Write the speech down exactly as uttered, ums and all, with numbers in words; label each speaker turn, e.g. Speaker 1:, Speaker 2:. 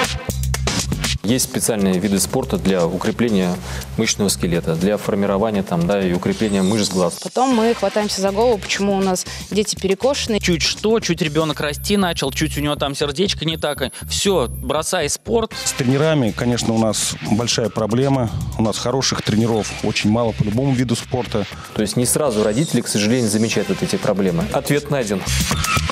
Speaker 1: Есть специальные виды спорта для укрепления мышечного скелета, для формирования там, да, и укрепления мышц глаз.
Speaker 2: Потом мы хватаемся за голову, почему у нас дети перекошены.
Speaker 3: Чуть что, чуть ребенок расти начал, чуть у него там сердечко не так. Все, бросай спорт.
Speaker 4: С тренерами, конечно, у нас большая проблема. У нас хороших тренеров очень мало по любому виду спорта.
Speaker 1: То есть не сразу родители, к сожалению, замечают вот эти проблемы. Ответ найден.